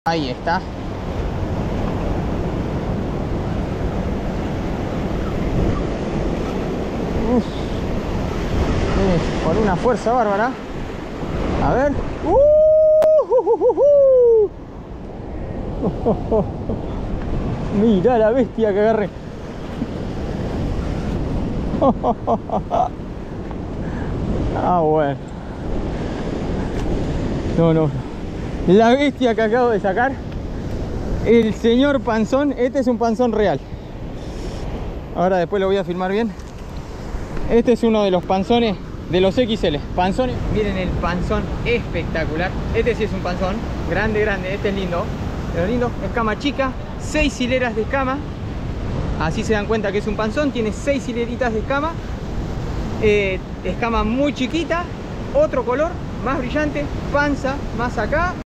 Ahí está. Uf. Con una fuerza bárbara. A ver. Mira la bestia que agarré. Ah, bueno. No. La bestia que acabo de sacar. El señor panzón. Este es un panzón real. Ahora después lo voy a filmar bien. Este es uno de los panzones de los XL. Panzones. Miren el panzón espectacular. Este sí es un panzón. Grande. Este es lindo. Pero lindo. Escama chica. 6 hileras de escama. Así se dan cuenta que es un panzón. Tiene 6 hileritas de escama. Escama muy chiquita. Otro color. Más brillante. Panza más acá.